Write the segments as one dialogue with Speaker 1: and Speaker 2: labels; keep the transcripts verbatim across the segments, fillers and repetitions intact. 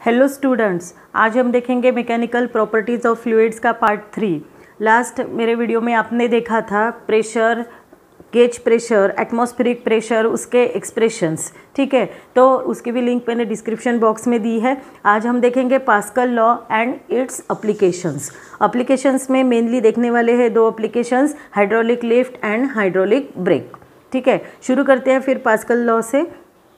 Speaker 1: Hello students, आज हम देखेंगे मैकेनिकल प्रॉपर्टीज़ ऑफ फ्लूइड्स का पार्ट थ्री। लास्ट मेरे वीडियो में आपने देखा था pressure, gauge pressure, atmospheric pressure, उसके एक्सप्रेशंस। ठीक है, तो उसकी भी लिंक मैंने डिस्क्रिप्शन बॉक्स में दी है। आज हम देखेंगे Pascal law and its applications. Applications में मेनली देखने वाले हैं दो applications, hydraulic lift and hydraulic brake. ठीक है, शुरू करते हैं फिर पास्कल लॉ से।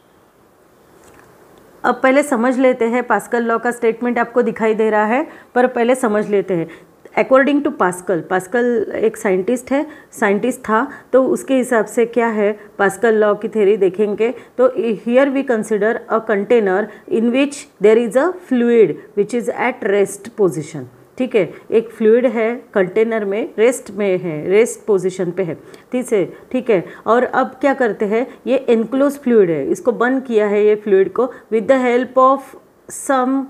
Speaker 1: अब पहले समझ लेते हैं, पास्कल लॉ का स्टेटमेंट आपको दिखाई दे रहा है, पर पहले समझ लेते हैं। अकॉर्डिंग टू पास्कल, पास्कल एक साइंटिस्ट है, साइंटिस्ट था, तो उसके हिसाब से क्या है पास्कल लॉ की थ्योरी देखेंगे। तो here we consider a container in which there is a fluid which is at rest position. ठीक है, एक फ्लूइड है कंटेनर में, रेस्ट में है, रेस्ट पोजीशन पे है। ठीक है ठीक है और अब क्या करते हैं, ये एनक्लोज फ्लूइड है, इसको बंद किया है ये फ्लूइड को with the help of some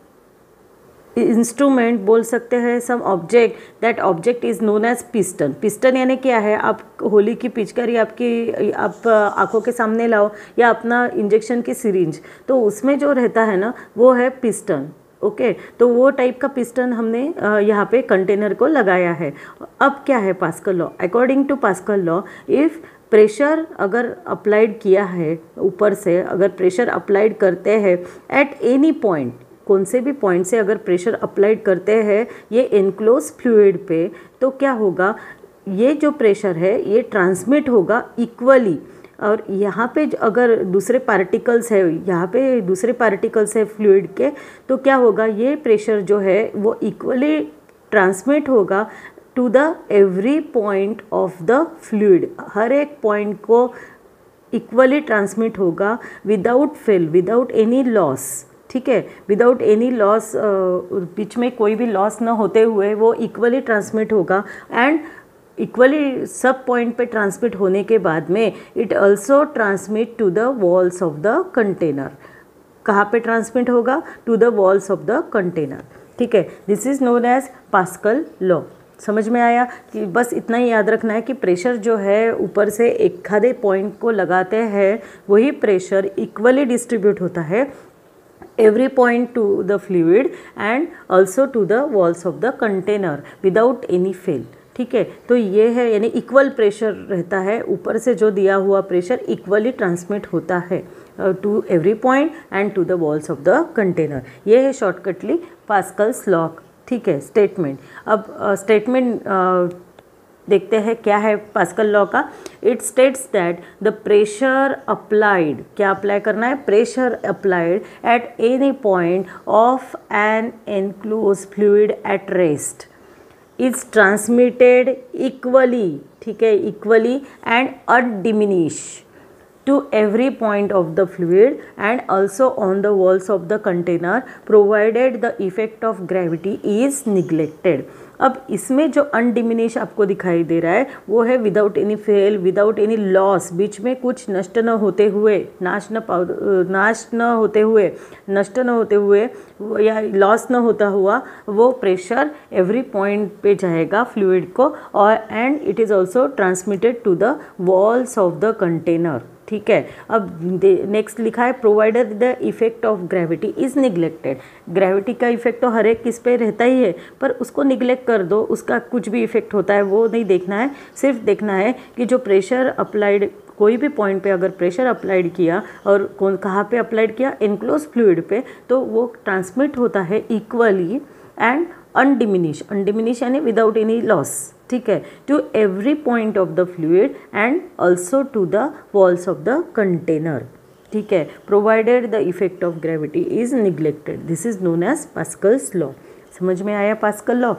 Speaker 1: instrument, बोल सकते हैं some object. That object is known as piston. Piston यानी क्या है, आप होली की पिचकारी आपकी आप आंखों के सामने लाओ या अपना इंजेक्शन की सिरिंज, तो उसमें जो रहता है ना वो है पिस्टन। ओके okay, तो वो टाइप का पिस्टन हमने यहाँ पे कंटेनर को लगाया है। अब क्या है Pascal law, according to Pascal law, if pressure अगर अप्लाइड किया है ऊपर से, अगर प्रेशर अप्लाइड करते हैं एट एनी पॉइंट, कौन से भी पॉइंट से अगर प्रेशर अप्लाइड करते हैं ये एनक्लोज फ्लूइड पे, तो क्या होगा, ये जो प्रेशर है ये ट्रांसमिट होगा इक्वली। और यहाँ पे अगर दूसरे पार्टिकल्स है, यहाँ पे दूसरे पार्टिकल्स है फ्लूइड के, तो क्या होगा, ये प्रेशर जो है वो इक्वली ट्रांसमिट होगा to the every point of the fluid. हर एक पॉइंट को इक्वली ट्रांसमिट होगा without fail, without any loss. ठीक है, विदाउट एनी लॉस, बीच में कोई भी लॉस ना होते हुए वो इक्वली ट्रांसमिट होगा। एंड इक्वली सब पॉइंट पे ट्रांसमिट होने के बाद में it also transmit to the walls of the container. कहाँ पे ट्रांसमिट होगा, to the walls of the container. ठीक है, this is known as Pascal law. समझ में आया कि बस इतना ही याद रखना है कि प्रेशर जो है ऊपर से एक आधे पॉइंट को लगाते हैं, वही प्रेशर इक्वली डिस्ट्रीब्यूट होता है every point to the fluid and also to the walls of the container without any fail। ठीक है, तो ये है यानी इक्वल प्रेशर रहता है, ऊपर से जो दिया हुआ प्रेशर इक्वली ट्रांसमिट होता है to every point and to the walls of the container. ये है शॉर्टकटली पास्कल्स लॉ। ठीक है, स्टेटमेंट। अब स्टेटमेंट uh, देखते हैं क्या है पास्कल लॉ का। It states that the pressure applied, क्या अप्लाई करना है, pressure applied at any point of an enclose fluid at rest is transmitted equally. ठीक है, equally and undiminish to every point of the fluid and also on the walls of the container provided the effect of gravity is neglected। अब इसमें जो अनडिमिनिश आपको दिखाई दे रहा है वो है without any fail, without any loss, बीच में कुछ नष्ट न होते हुए, नाश न नाश न होते हुए, नष्ट न होते हुए या लॉस न होता हुआ वो प्रेशर एवरी पॉइंट पे जाएगा फ्लूइड को, और and it is also transmitted to the walls of the container. ठीक है, अब नेक्स्ट लिखा है provided the effect of gravity is neglected. Gravity का इफेक्ट तो हर एक किस पे रहता ही है, पर उसको निगलेक्ट कर दो, उसका कुछ भी इफेक्ट होता है वो नहीं देखना है, सिर्फ देखना है कि जो प्रेशर अप्लाइड, कोई भी पॉइंट पे अगर प्रेशर अप्लाइड किया और कौन कहाँ पे अप्लाइड किया, एनक्लोज फ्लूइड पे, तो वो ट्रांसमिट होता है इक्वली एंड अनडिमिनिश। अनडिमिनिश यानी विदाउट एनी लॉस। ठीक है, to every point of the fluid and also to the walls of the container. ठीक है, provided the effect of gravity is neglected. This is known as Pascal's law. समझ में आया pascal law.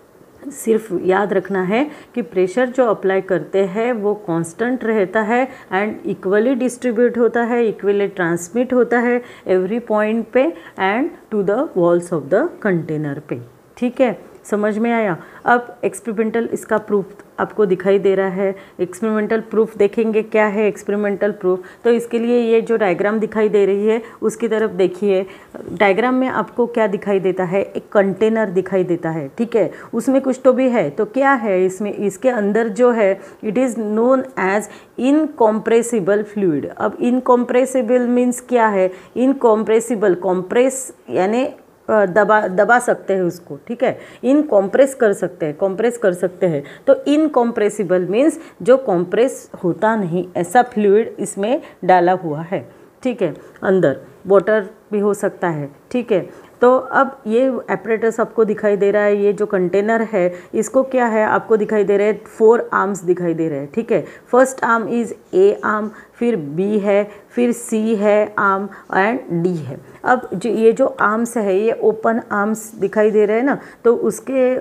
Speaker 1: सिर्फ याद रखना है कि प्रेशर जो अप्लाई करते हैं वो कांस्टेंट रहता है एंड इक्वली डिस्ट्रीब्यूट होता है, इक्वली ट्रांसमिट होता है एवरी पॉइंट पे and to the walls of the container पे। ठीक है, समझ में आया। अब एक्सपेरिमेंटल इसका प्रूफ आपको दिखाई दे रहा है। एक्सपेरिमेंटल प्रूफ देखेंगे क्या है एक्सपेरिमेंटल प्रूफ। तो इसके लिए ये जो डायग्राम दिखाई दे रही है उसकी तरफ देखिए। डायग्राम में आपको क्या दिखाई देता है, एक कंटेनर दिखाई देता है, ठीक है। उसमें कुछ तो भी है, तो क्या है इसमें, इसके अंदर जो है it is known as incompressible fluid. अब इनकॉम्प्रेसिबल मीन्स क्या है, इनकॉम्प्रेसिबल, कॉम्प्रेस यानी दबा दबा सकते हैं उसको, ठीक है। इन कॉम्प्रेस कर सकते हैं, कॉम्प्रेस कर सकते हैं। तो इनकॉम्प्रेसिबल मीन्स जो कॉम्प्रेस होता नहीं, ऐसा फ्लूइड इसमें डाला हुआ है, ठीक है। अंदर वाटर भी हो सकता है, ठीक है। तो अब ये एपरेटस आपको दिखाई दे रहा है, ये जो कंटेनर है इसको क्या है आपको दिखाई दे रहे हैं, फोर आर्म्स दिखाई दे रहे हैं, ठीक है। First arm is A arm, फिर बी है, फिर सी है आर्म एंड डी है। अब जो ये जो आर्म्स है ये ओपन आर्म्स दिखाई दे रहे हैं ना, तो उसके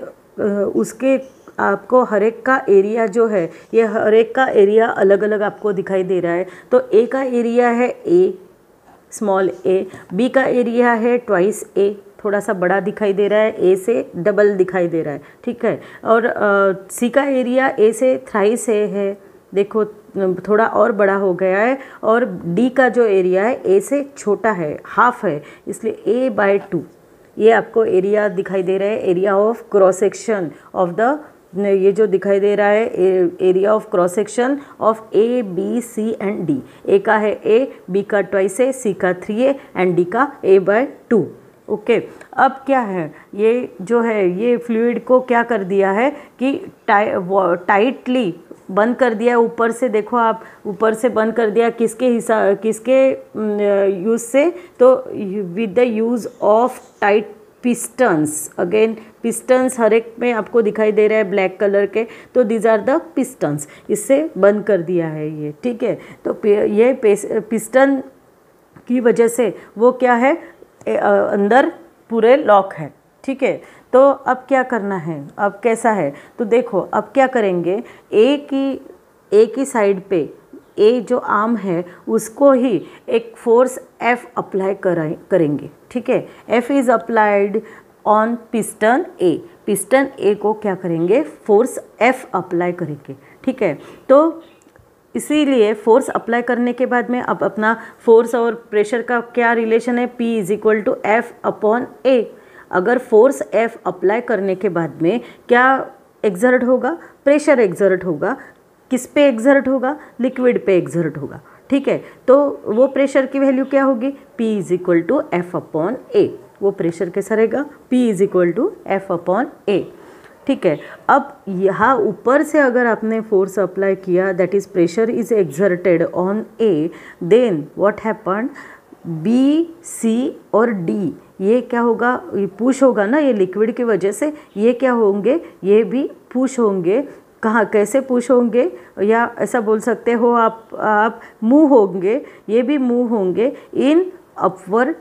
Speaker 1: उसके आपको हर एक का एरिया जो है, ये हर एक का एरिया अलग अलग आपको दिखाई दे रहा है। तो ए का एरिया है ए स्मॉल ए, बी का एरिया है ट्वाइस ए, थोड़ा सा बड़ा दिखाई दे रहा है, ए से डबल दिखाई दे रहा है, ठीक है। और सी का एरिया ए से थ्राइस ए है, देखो थोड़ा और बड़ा हो गया है। और डी का जो एरिया है ए से छोटा है, हाफ है, इसलिए ए बाय टू ये आपको एरिया दिखाई दे रहा है। Area of cross section of the, ये जो दिखाई दे रहा है area of cross section of A B C and D. A का है ए, बी का ट्वाइस है, सी का थ्री है एंड डी का ए बाय टू। ओके, अब क्या है, ये जो है ये फ्लूइड को क्या कर दिया है कि टाइ टाइटली बंद कर दिया ऊपर से। देखो आप ऊपर से बंद कर दिया, किसके हिसाब किसके यूज़ से, तो with the use of tight pistons. Again pistons हर एक में आपको दिखाई दे रहा है ब्लैक कलर के, तो दीज आर द पिस्टन्स, इससे बंद कर दिया है ये, ठीक है। तो ये पिस्टन की वजह से वो क्या है, अंदर पूरे लॉक है, ठीक है। तो अब क्या करना है, अब कैसा है, तो देखो अब क्या करेंगे, ए की ए की साइड पे ए जो आर्म है उसको ही एक फोर्स एफ अप्लाई कराए करेंगे, ठीक है। F is applied on piston A, piston A को क्या करेंगे, फोर्स एफ अप्लाई करेंगे, ठीक है। तो इसीलिए फोर्स अप्लाई करने के बाद में अब अपना फोर्स और प्रेशर का क्या रिलेशन है, P is equal to F upon A. अगर फोर्स एफ अप्लाई करने के बाद में क्या एक्सर्ट होगा, प्रेशर एक्सर्ट होगा, किस पे एक्सर्ट होगा, लिक्विड पे एक्सर्ट होगा, ठीक है। तो वो प्रेशर की वैल्यू क्या होगी, P is equal to F upon A. वो प्रेशर कैसा रहेगा, P is equal to F upon A, ठीक है। अब यहाँ ऊपर से अगर आपने फोर्स अप्लाई किया, that is pressure is exerted on A, then what happen, B C और डी ये क्या होगा, ये पुश होगा ना, ये लिक्विड की वजह से ये क्या होंगे, ये भी पुश होंगे। कहाँ कैसे पुश होंगे, या ऐसा बोल सकते हो आप आप मूव होंगे, ये भी मूव होंगे इन अपवर्ड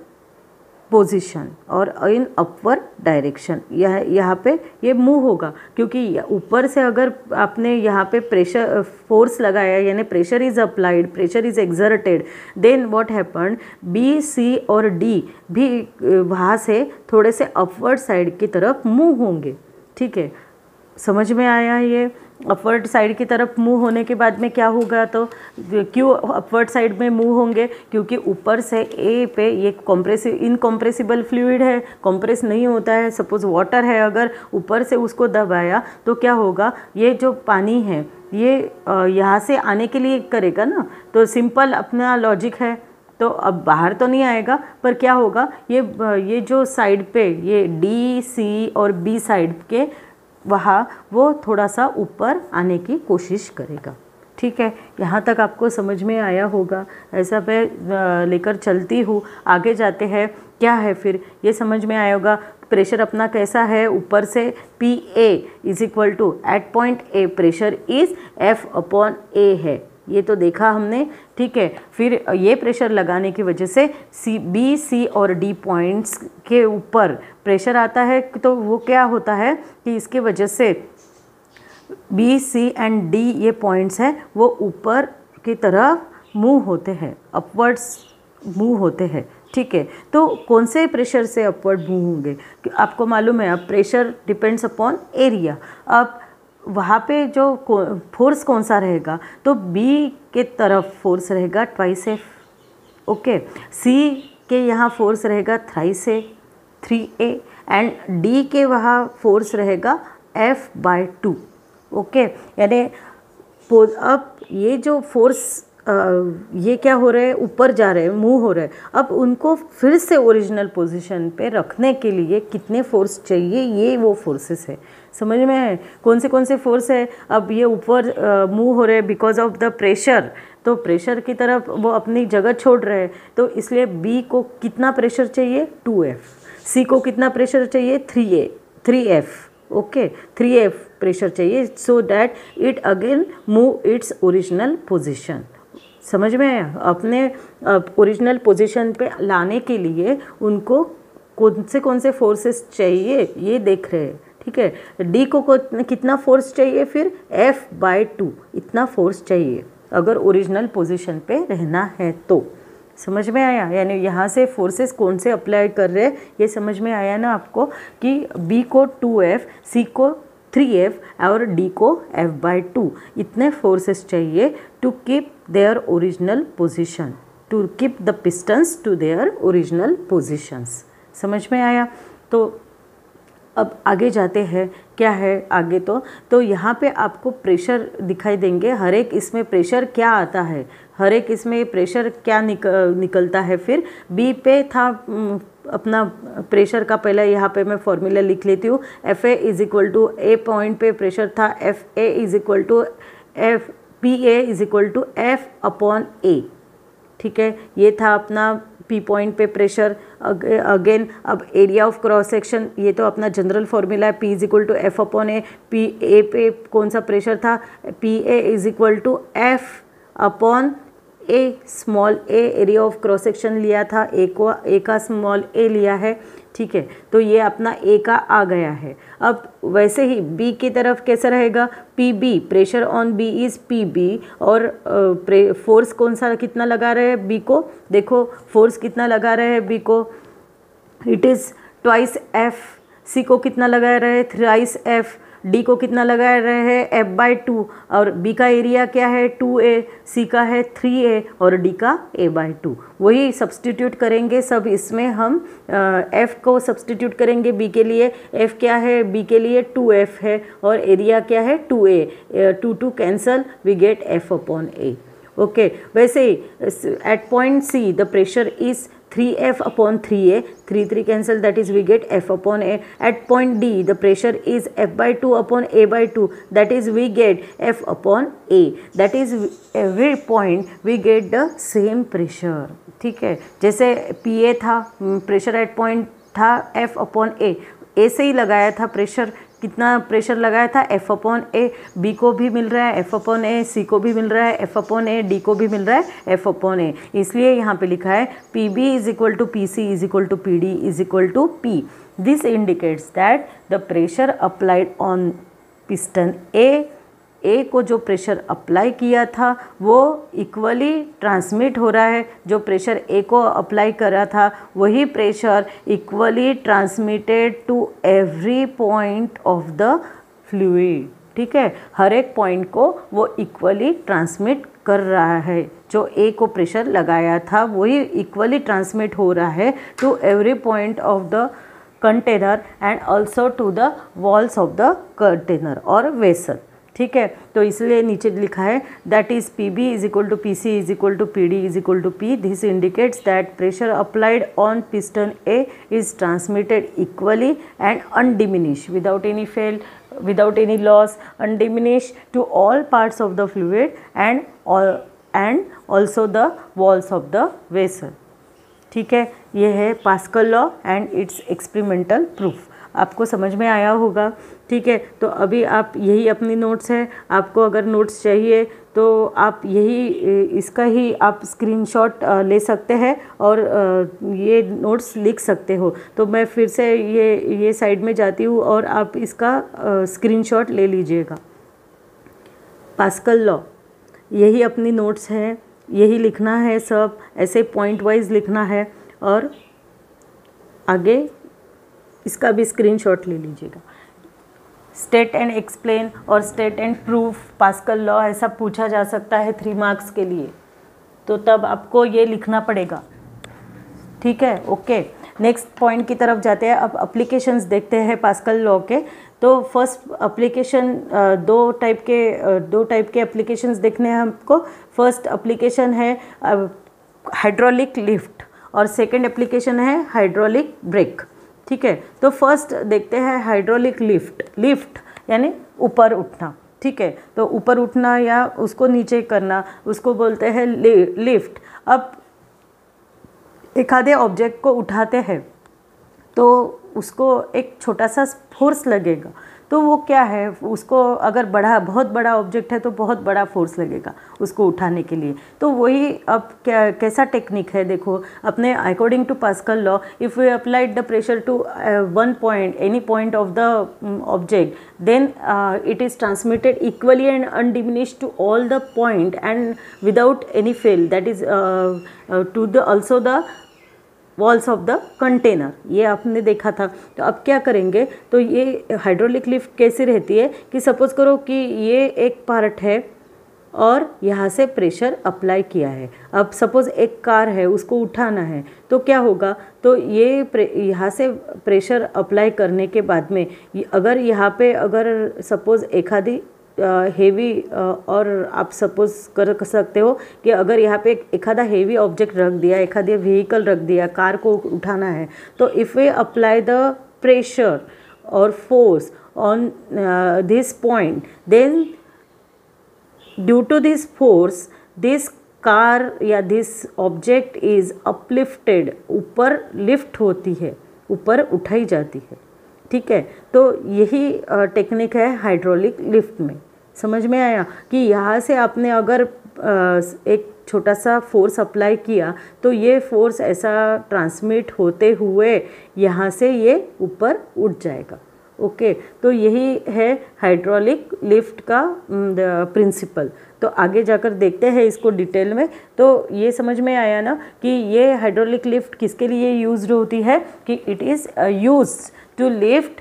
Speaker 1: पोजीशन और इन अपवर्ड डायरेक्शन। यह यहाँ पे ये मूव होगा, क्योंकि ऊपर से अगर आपने यहाँ पे प्रेशर फोर्स लगाया, यानी pressure is applied, pressure is exerted, then what happen, B C और डी भी वहाँ से थोड़े से अपवर्ड साइड की तरफ मूव होंगे, ठीक है। समझ में आया ये, अपवर्ड साइड की तरफ मूव होने के बाद में क्या होगा, तो क्यों अपवर्ड साइड में मूव होंगे, क्योंकि ऊपर से ए पे ये कॉम्प्रेसिव इनकॉम्प्रेसिबल फ्लूइड है, कॉम्प्रेस नहीं होता है। सपोज वाटर है, अगर ऊपर से उसको दबाया तो क्या होगा, ये जो पानी है ये यहाँ से आने के लिए करेगा ना, तो सिंपल अपना लॉजिक है, तो अब बाहर तो नहीं आएगा, पर क्या होगा, ये ये जो साइड पे ये डी सी और बी साइड के वहाँ वो थोड़ा सा ऊपर आने की कोशिश करेगा, ठीक है। यहाँ तक आपको समझ में आया होगा, ऐसा मैं लेकर चलती हूँ, आगे जाते हैं क्या है फिर ये समझ में आया होगा। प्रेशर अपना कैसा है, ऊपर से P A is equal to at point A pressure is F upon A है, ये तो देखा हमने, ठीक है। फिर ये प्रेशर लगाने की वजह से सी बी सी और डी पॉइंट्स के ऊपर प्रेशर आता है, तो वो क्या होता है कि इसके वजह से बी सी एंड डी ये पॉइंट्स हैं वो ऊपर की तरफ मूव होते हैं, अपवर्ड्स मूव होते हैं, ठीक है। तो कौन से प्रेशर से अपवर्ड मूव होंगे, आपको मालूम है, अब प्रेशर डिपेंड्स अपॉन एरिया। अब वहाँ पे जो फोर्स कौन सा रहेगा, तो बी के तरफ फोर्स रहेगा ट्वाइस एफ, ओके। सी के यहाँ फोर्स रहेगा thrice A, three A, and D के वहाँ फोर्स रहेगा एफ बाय टू, ओके। यानी अब ये जो फोर्स आ, ये क्या हो रहे हैं, ऊपर जा रहे हैं, मूव हो रहे हैं। अब उनको फिर से ओरिजिनल पोजीशन पे रखने के लिए कितने फोर्स चाहिए, ये वो फोर्सेस है। समझ में है कौन से कौन से फोर्स है। अब ये ऊपर मूव हो रहे हैं बिकॉज ऑफ द प्रेशर, तो प्रेशर की तरफ वो अपनी जगह छोड़ रहे हैं, तो इसलिए बी को कितना प्रेशर चाहिए, टू एफ। सी को कितना प्रेशर चाहिए, three A three F, okay, three F pressure चाहिए, so that it again move its original position. समझ में आया। अपने ओरिजिनल पोजीशन पे लाने के लिए उनको कौन से कौन से फोर्सेस चाहिए ये देख रहे हैं, ठीक है। डी को कितना फोर्स चाहिए, फिर एफ बाय टू इतना फोर्स चाहिए अगर ओरिजिनल पोजीशन पे रहना है तो। समझ में आया। यानी यहाँ से फोर्सेस कौन से अप्लाई कर रहे हैं ये समझ में आया ना आपको, कि बी को टू एफ, सी को थ्री एफ और डी को एफ बाई टू इतने फोर्सेस चाहिए to keep their original position, to keep the pistons to their original positions. समझ में आया। तो अब आगे जाते हैं, क्या है आगे, तो तो यहाँ पे आपको प्रेशर दिखाई देंगे। हर एक इसमें प्रेशर क्या आता है, हर एक इसमें प्रेशर क्या निक, निकलता है। फिर बी पे था अपना प्रेशर का, पहले यहाँ पे मैं फॉर्मूला लिख लेती हूँ। F A is equal to A point पे प्रेशर था, F A is equal to F P A is equal to F upon A, ठीक है। ये था अपना पी पॉइंट पे प्रेशर। अगेन अब एरिया ऑफ क्रॉस सेक्शन, ये तो अपना जनरल फॉर्मूला है, P is equal to F upon A. P A पे कौन सा प्रेशर था, P A is equal to F upon A small A, area of cross section लिया था, ए को ए का स्मॉल ए लिया है, ठीक है। तो ये अपना ए का आ गया है। अब वैसे ही बी की तरफ कैसा रहेगा, P B, pressure on B is P B, और फोर्स कौन सा कितना लगा रहे हैं बी को, देखो फोर्स कितना लगा रहे हैं बी को, it is twice F. C को कितना लगा रहे हैं, थ्राइस एफ। डी को कितना लगा रहे हैं, एफ बाई टू, और बी का एरिया क्या है, टू ए, सी का है थ्री ए, और डी का ए बाई टू। वही सब्सटीट्यूट करेंगे सब इसमें हम, एफ़ को सब्सटीट्यूट करेंगे बी के लिए। एफ़ क्या है, बी के लिए टू एफ है, और एरिया क्या है, two A, two two cancel, we get F upon A, okay. वैसे ही at point C the pressure is three F upon three A, three three cancel, that is we get F upon A. At point D the pressure is F by two upon A by two, that is we get F upon A. That is every point we get the same pressure, ठीक है। जैसे P A था, pressure at point था F upon A, A से ही लगाया था pressure, कितना pressure लगाया था, एफ अपॉन ए। बी को भी मिल रहा है एफ अपॉन ए, सी को भी मिल रहा है एफ अपॉन ए, डी को भी मिल रहा है एफ अपॉन ए। इसलिए यहाँ पे लिखा है P B is equal to P C is equal to P D is equal to P. This indicates that the pressure applied on piston A, A को जो प्रेशर अप्लाई किया था वो इक्वली ट्रांसमिट हो रहा है, जो प्रेशर ए को अप्लाई करा था वही pressure equally transmitted to every point of the fluid, ठीक है। हर एक पॉइंट को वो इक्वली ट्रांसमिट कर रहा है, जो ए को प्रेशर लगाया था वही इक्वली ट्रांसमिट हो रहा है to every point of the container and also to the walls of the container और वेसल, ठीक है। तो इसलिए नीचे लिखा है that is P B is equal to P C is equal to P D is equal to P. This indicates that pressure applied on piston A is transmitted equally and undiminish without any fail, without any loss, undiminished to all parts of the fluid and all and also the walls of the vessel, ठीक है। ये है Pascal law and its experimental proof. आपको समझ में आया होगा, ठीक है। तो अभी आप यही अपनी नोट्स है, आपको अगर नोट्स चाहिए तो आप यही इसका ही आप स्क्रीनशॉट ले सकते हैं और ये नोट्स लिख सकते हो। तो मैं फिर से ये ये साइड में जाती हूँ और आप इसका स्क्रीनशॉट ले लीजिएगा। पास्कल लॉ, यही अपनी नोट्स है, यही लिखना है सब, ऐसे पॉइंट वाइज लिखना है और आगे इसका भी स्क्रीनशॉट ले लीजिएगा। स्टेट एंड एक्सप्लेन और state and proof Pascal law ऐसा पूछा जा सकता है थ्री मार्क्स के लिए, तो तब आपको ये लिखना पड़ेगा। ठीक है, ओके। नेक्स्ट पॉइंट की तरफ जाते हैं। अब एप्लीकेशंस देखते हैं पास्कल लॉ के। तो फर्स्ट एप्लीकेशन, दो टाइप के दो टाइप के एप्लीकेशंस देखने हैं हमको। फर्स्ट एप्लीकेशन है हाइड्रोलिक लिफ्ट और सेकंड एप्लीकेशन है हाइड्रोलिक ब्रेक। ठीक है, तो फर्स्ट देखते हैं हाइड्रोलिक लिफ्ट। लिफ्ट यानी ऊपर उठना। ठीक है, तो ऊपर उठना या उसको नीचे करना, उसको बोलते हैं लिफ्ट। अब एखादे ऑब्जेक्ट को उठाते हैं तो उसको एक छोटा सा फोर्स लगेगा, तो वो क्या है, उसको अगर बड़ा बहुत बड़ा ऑब्जेक्ट है तो बहुत बड़ा फोर्स लगेगा उसको उठाने के लिए। तो वही अब क्या कैसा टेक्निक है देखो, अपने according to Pascal law, if we applied the pressure to one point, any point of the object, then it is transmitted equally and undiminished to all the point and without any fail, that is to the also the walls of the container. ये आपने देखा था। तो अब क्या करेंगे, तो ये हाइड्रोलिक लिफ्ट कैसी रहती है कि सपोज करो कि ये एक पार्ट है और यहाँ से प्रेशर अप्लाई किया है। अब सपोज़ एक कार है, उसको उठाना है, तो क्या होगा, तो ये यहाँ से प्रेशर अप्लाई करने के बाद में अगर यहाँ पे अगर सपोज़ एक आधी हेवी और आप सपोज कर सकते हो कि अगर यहाँ पे एक आधा हेवी ऑब्जेक्ट रख दिया, एक आधी व्हीकल रख दिया, कार को उठाना है, तो if we apply the pressure और force on this point, then due to this force this car या दिस ऑब्जेक्ट इज़ अपलिफ्टेड, ऊपर लिफ्ट होती है, ऊपर उठाई जाती है। ठीक है, तो यही टेक्निक है हाइड्रोलिक लिफ्ट में। समझ में आया कि यहाँ से आपने अगर एक छोटा सा फोर्स अप्लाई किया तो ये फोर्स ऐसा ट्रांसमिट होते हुए यहाँ से ये ऊपर उठ जाएगा। ओके, तो यही है हाइड्रोलिक लिफ्ट का प्रिंसिपल। तो आगे जाकर देखते हैं इसको डिटेल में। तो ये समझ में आया ना कि ये हाइड्रोलिक लिफ्ट किसके लिए यूज्ड होती है, कि it is used to lift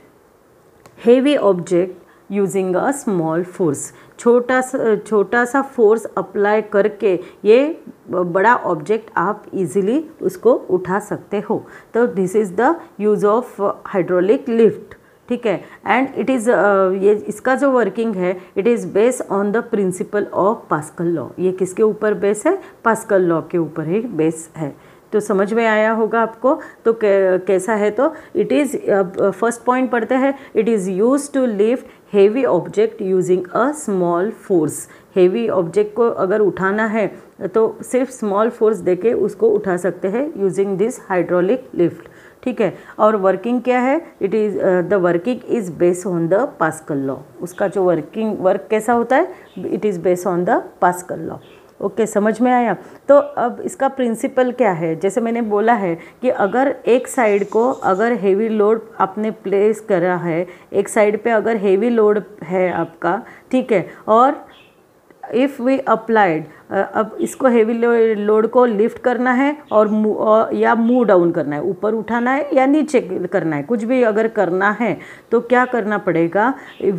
Speaker 1: heavy object using a small force. छोटा सा छोटा सा फोर्स अप्लाई करके ये बड़ा ऑब्जेक्ट आप इजीली उसको उठा सकते हो। तो this is the use of hydraulic lift. ठीक है, एंड इट इज़ ये इसका जो वर्किंग है, it is based on the principle of Pascal law. ये किसके ऊपर बेस है, पास्कल लॉ के ऊपर ही बेस है। तो समझ में आया होगा आपको। तो कैसा है, तो इट इज़ फर्स्ट पॉइंट पढ़ते हैं, it is use to lift heavy object using a small force. Heavy object को अगर उठाना है तो सिर्फ स्मॉल फोर्स देके उसको उठा सकते हैं यूजिंग दिस हाइड्रोलिक लिफ्ट। ठीक है, और वर्किंग क्या है, it is the working is based on the Pascal law. उसका जो वर्किंग वर्क कैसा होता है, it is based on the Pascal law. Okay, समझ में आया। तो अब इसका प्रिंसिपल क्या है, जैसे मैंने बोला है कि अगर एक साइड को अगर हेवी लोड आपने प्लेस करा है, एक साइड पे अगर हेवी लोड है आपका, ठीक है, और इफ़ वी अप्लाइड, अब इसको हेवी लोड को लिफ्ट करना है और, और या मूव डाउन करना है, ऊपर उठाना है या नीचे करना है, कुछ भी अगर करना है तो क्या करना पड़ेगा,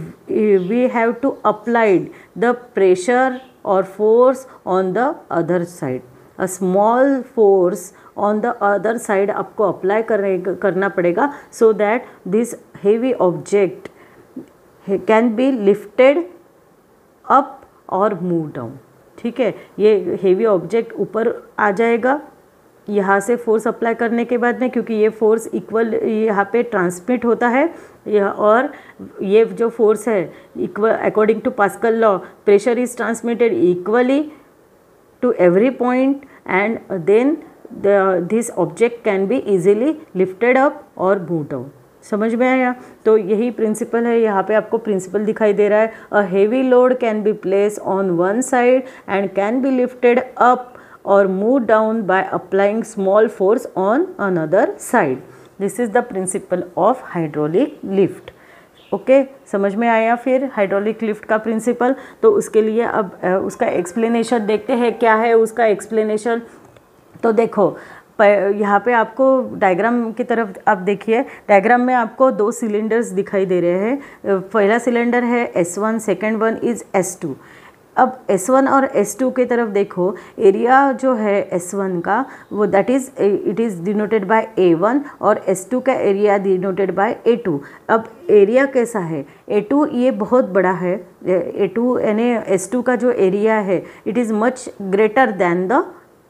Speaker 1: we have to applied the pressure or force on the other side, a small force on the other side आपको अप्लाई करना पड़ेगा, so that this heavy object can be lifted up or move down। ठीक है, ये heavy object ऊपर आ जाएगा यहाँ से फोर्स अप्लाई करने के बाद में, क्योंकि ये फोर्स इक्वल यहाँ पे ट्रांसमिट होता है, और ये जो फोर्स है equal according to Pascal law, pressure is transmitted equally to every point and then this object can be easily lifted up और मूव डाउन। समझ में आया। तो यही प्रिंसिपल है, यहाँ पे आपको प्रिंसिपल दिखाई दे रहा है। A heavy load can be place on one side and can be lifted up or move down by applying small force on another side. This is the principle of hydraulic lift. Okay okay, समझ में आया। फिर hydraulic lift का principal. तो उसके लिए अब उसका एक्सप्लेनेशन देखते हैं, क्या है उसका एक्सप्लेनेशन। तो देखो, यहाँ पे आपको डायग्राम की तरफ आप देखिए, डायग्राम में आपको दो सिलेंडर्स दिखाई दे रहे हैं। पहला सिलेंडर है S one, second one is S two. अब एस वन और एस टू की तरफ देखो, एरिया जो है एस वन का वो that is it is denoted by A one और एस टू का area denoted by A two. अब एरिया कैसा है, ए टू ये बहुत बड़ा है, ए टू यानी एस टू का जो एरिया है it is much greater than the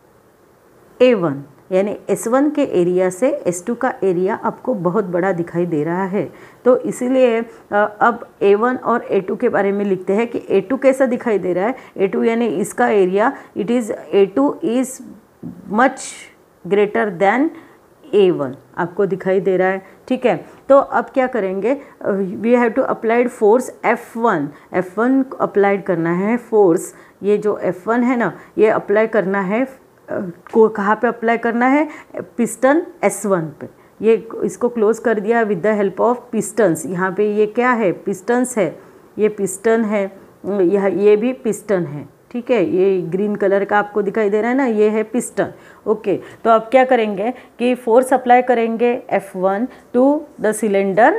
Speaker 1: A one, यानी एस वन के एरिया से एस टू का एरिया आपको बहुत बड़ा दिखाई दे रहा है। तो इसीलिए अब ए वन और ए टू के बारे में लिखते हैं कि ए टू कैसा दिखाई दे रहा है। ए टू यानी इसका area it is A two is much greater than A one आपको दिखाई दे रहा है। ठीक है, तो अब क्या करेंगे, we have to applied force F one. F one applied करना है फोर्स, ये जो एफ वन है ना ये अप्लाई करना है को कहाँ पे अप्लाई करना है, पिस्टन एस वन पे। ये इसको क्लोज कर दिया with the help of pistons. यहाँ पे ये क्या है, पिस्टन्स है, ये पिस्टन है, यह ये भी पिस्टन है। ठीक है, ये ग्रीन कलर का आपको दिखाई दे रहा है ना, ये है पिस्टन। ओके, तो अब क्या करेंगे कि फोर्स अप्लाई करेंगे F one to the cylinder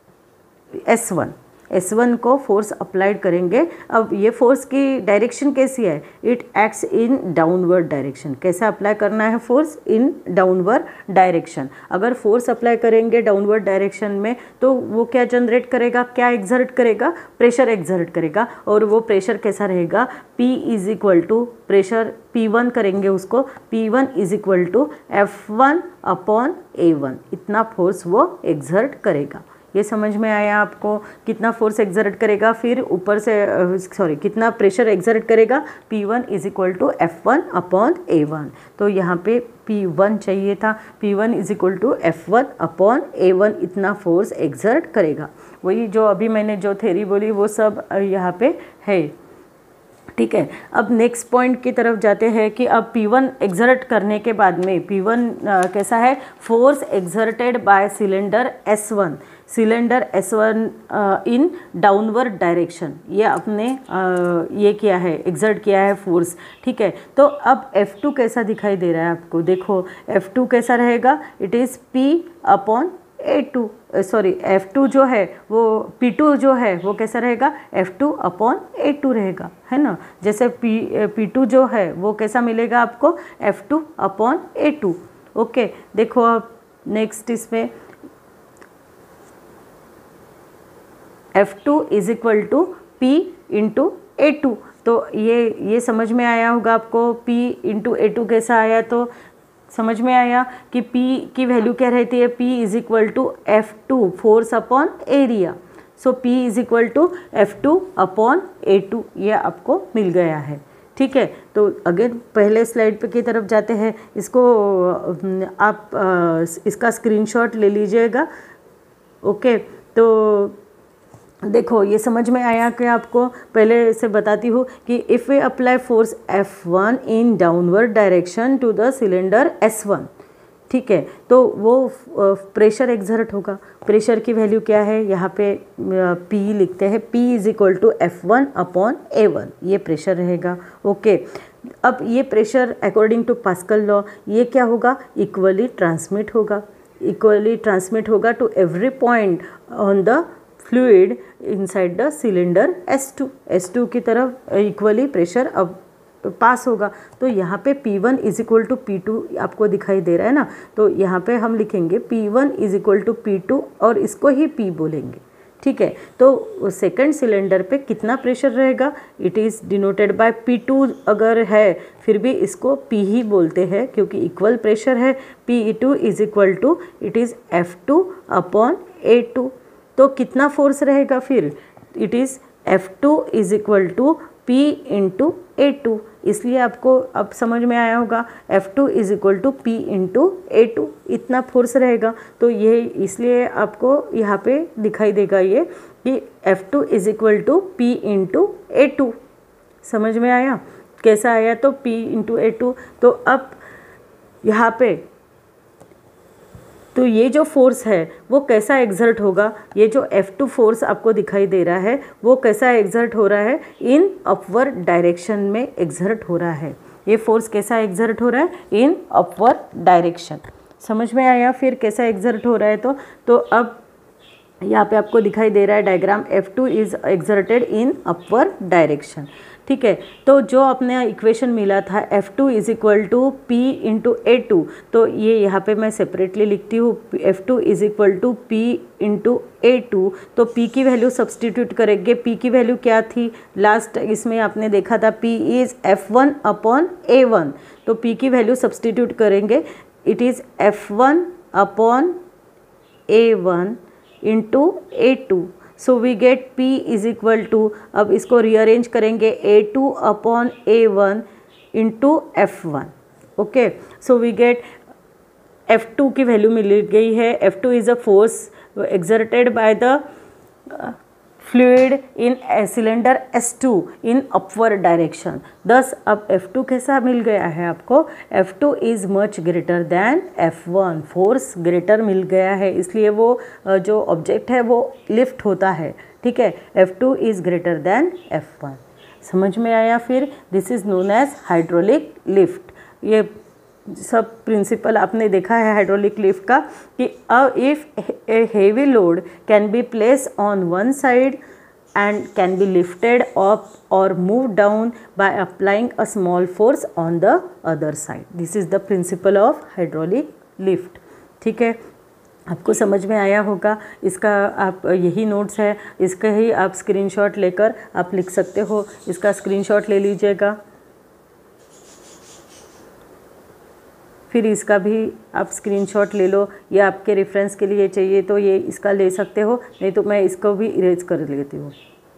Speaker 1: S one. S one को फोर्स अप्लाइड करेंगे। अब ये फोर्स की डायरेक्शन कैसी है, it acts in downward direction. कैसे अप्लाई करना है फोर्स, इन डाउनवर्ड डायरेक्शन। अगर फोर्स अप्लाई करेंगे डाउनवर्ड डायरेक्शन में तो वो क्या जनरेट करेगा, क्या एग्जर्ट करेगा, प्रेशर एग्जर्ट करेगा। और वो प्रेशर कैसा रहेगा, P is equal to pressure P one करेंगे उसको, P one is equal to F one upon A one. इतना फोर्स वो एग्जर्ट करेगा। ये समझ में आया आपको, कितना फोर्स एक्सर्ट करेगा, फिर ऊपर से सॉरी कितना प्रेशर एक्सर्ट करेगा, P one is equal to F one upon A one. तो यहाँ पे P वन चाहिए था, P one is equal to F one upon A one, इतना फोर्स एक्सर्ट करेगा। वही जो अभी मैंने जो थ्योरी बोली वो सब यहाँ पे है। ठीक है, अब नेक्स्ट पॉइंट की तरफ जाते हैं कि अब P वन एक्सर्ट करने के बाद में P वन कैसा है, force exerted by cylinder S one, cylinder S one in downward direction. ये आपने uh, ये किया है, एक्सर्ट किया है फोर्स। ठीक है, तो अब एफ टू कैसा दिखाई दे रहा है आपको, देखो एफ टू कैसा रहेगा, it is P upon A two, sorry F two जो है वो P टू जो है वो कैसा रहेगा, F two upon A two रहेगा, है ना। जैसे P P टू जो है वो कैसा मिलेगा आपको, F two upon A two. Okay, देखो अब नेक्स्ट इसमें F two is equal to P into A two. तो ये ये समझ में आया होगा आपको, P इंटू ए टू कैसा आया, तो समझ में आया कि P की वैल्यू क्या रहती है, P is equal to F two force upon area. So P is equal to F two upon A two, ये आपको मिल गया है। ठीक है, तो अगेन पहले स्लाइड पे की तरफ जाते हैं। इसको आप इसका स्क्रीनशॉट ले लीजिएगा। ओके, तो देखो ये समझ में आया कि आपको पहले से बताती हूँ कि if we apply force F one in downward direction to the cylinder S one, ठीक है, तो वो प्रेशर एक्सर्ट होगा। प्रेशर की वैल्यू क्या है, यहाँ पे P लिखते हैं, P is equal to F one upon A one, ये प्रेशर रहेगा। ओके, अब ये pressure according to Pascal law ये क्या होगा, इक्वली ट्रांसमिट होगा, इक्वली ट्रांसमिट होगा to every point on the fluid inside the cylinder S two. S two की तरफ इक्वली प्रेशर अब पास होगा। तो यहाँ पे P one is equal to P two आपको दिखाई दे रहा है ना, तो यहाँ पे हम लिखेंगे P one is equal to P two और इसको ही P बोलेंगे। ठीक है, तो सेकंड सिलेंडर पे कितना प्रेशर रहेगा, it is denoted by P two अगर है फिर भी इसको P ही बोलते हैं क्योंकि इक्वल प्रेशर है। P two is equal to it is F two upon A two. तो कितना फोर्स रहेगा फिर, it is F two is equal to P into A two. इसलिए आपको अब समझ में आया होगा F two is equal to P into A two, इतना फोर्स रहेगा। तो ये इसलिए आपको यहाँ पे दिखाई देगा ये कि F two is equal to P into A two. समझ में आया कैसा आया, तो P इंटू ए टू। तो अब यहाँ पे तो ये जो फोर्स है वो कैसा एक्सर्ट होगा, ये जो एफ टू फोर्स आपको दिखाई दे रहा है वो कैसा एक्सर्ट हो रहा है, इन अपवर्ड डायरेक्शन में एक्सर्ट हो रहा है। ये फोर्स कैसा एग्जर्ट हो रहा है, इन अपवर्ड डायरेक्शन। समझ में आया फिर कैसा एग्जर्ट हो रहा है। तो तो अब यहाँ पे आपको दिखाई दे रहा है diagram, F two is exerted in upward direction. ठीक है, तो जो अपने इक्वेशन मिला था F two is equal to P into A two, तो ये यहाँ पे मैं सेपरेटली लिखती हूँ, F two is equal to P into A two. तो p की वैल्यू सब्सटीट्यूट करेंगे, p की वैल्यू क्या थी लास्ट इसमें आपने देखा था, p is F one upon A one. तो p की वैल्यू सब्सटीट्यूट करेंगे, it is F one upon A one into A two. So we get p is equal to, अब इसको रीअरेंज करेंगे, A two upon A one into F one. Okay, so we get F two की value मिल गई है। F two is a force exerted by the uh, fluid in a cylinder S two in upward direction। thus अब F two कैसा मिल गया है आपको, F two is much greater than F one, force greater मिल गया है, इसलिए वो uh, जो ऑब्जेक्ट है वो लिफ्ट होता है। ठीक है, F two is greater than F one. समझ में आया फिर, this is known as hydraulic lift. ये सब प्रिंसिपल आपने देखा है हाइड्रोलिक लिफ्ट का कि if a heavy load can be place on one side and can be lifted up और move down by applying a small force on the other side, this is the principle of hydraulic lift. ठीक है, आपको समझ में आया होगा। इसका आप यही नोट्स है, इसका ही आप स्क्रीनशॉट लेकर आप लिख सकते हो, इसका स्क्रीनशॉट ले लीजिएगा। फिर इसका भी आप स्क्रीनशॉट ले लो, या आपके रेफरेंस के लिए चाहिए तो ये इसका ले सकते हो, नहीं तो मैं इसको भी इरेज कर लेती हूँ।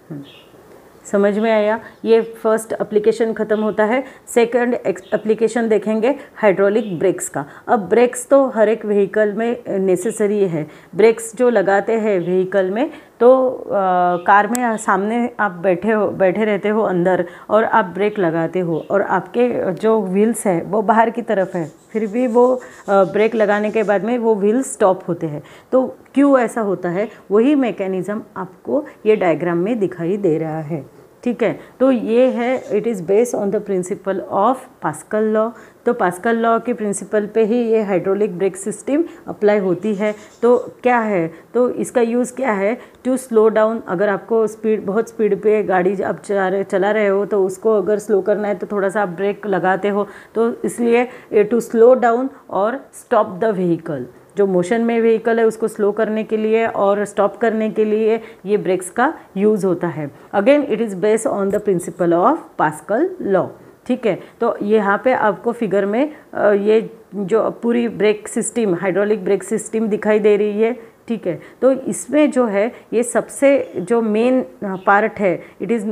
Speaker 1: समझ में आया, ये फर्स्ट एप्लीकेशन ख़त्म होता है। सेकंड एप्लीकेशन देखेंगे हाइड्रोलिक ब्रेक्स का। अब ब्रेक्स तो हर एक व्हीकल में नेसेसरी है। ब्रेक्स जो लगाते हैं व्हीकल में, तो आ, कार में सामने आप बैठे हो बैठे रहते हो अंदर और आप ब्रेक लगाते हो और आपके जो व्हील्स है वो बाहर की तरफ है, फिर भी वो ब्रेक लगाने के बाद में वो व्हील्स स्टॉप होते हैं। तो क्यों ऐसा होता है, वही मैकेनिज़्म आपको ये डायग्राम में दिखाई दे रहा है। ठीक है, तो ये है, it is based on the principle of Pascal law. तो पास्कल लॉ के प्रिंसिपल पे ही ये हाइड्रोलिक ब्रेक सिस्टम अप्लाई होती है। तो क्या है, तो इसका यूज़ क्या है, टू स्लो डाउन। अगर आपको स्पीड, बहुत स्पीड पे गाड़ी आप चला रहे चला रहे हो तो उसको अगर स्लो करना है तो थोड़ा सा आप ब्रेक लगाते हो, तो इसलिए टू स्लो डाउन और स्टॉप द व्हीकल। जो मोशन में व्हीकल है उसको स्लो करने के लिए और स्टॉप करने के लिए ये ब्रेक्स का यूज़ होता है। Again it is based on the principle of Pascal law. ठीक है, तो यहाँ पे आपको फिगर में ये जो पूरी brake system, hydraulic brake system दिखाई दे रही है। ठीक है, तो इसमें जो है ये सबसे जो मेन पार्ट है, it is